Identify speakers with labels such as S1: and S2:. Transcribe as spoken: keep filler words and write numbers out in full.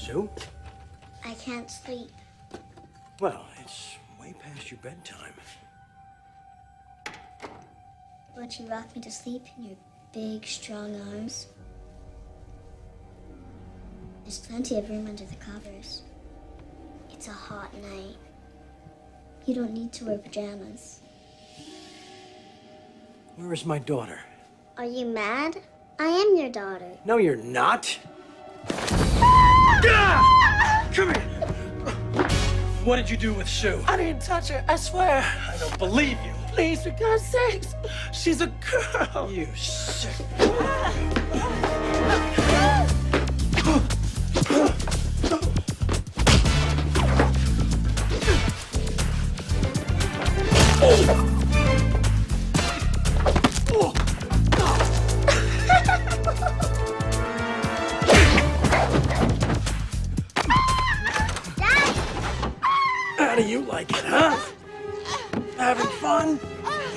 S1: Sue?
S2: I can't sleep.
S1: Well, it's way past your bedtime.
S2: Would you rock me to sleep in your big, strong arms? There's plenty of room under the covers. It's a hot night. You don't need to wear pajamas.
S1: Where is my daughter?
S2: Are you mad? I am your daughter.
S1: No, you're not. Ah! Come here. What did you do with Sue?
S3: I didn't touch her, I swear.
S1: I don't believe you.
S3: Please, for God's sakes. She's a girl.
S1: You sick. How do you like it, huh? Having fun?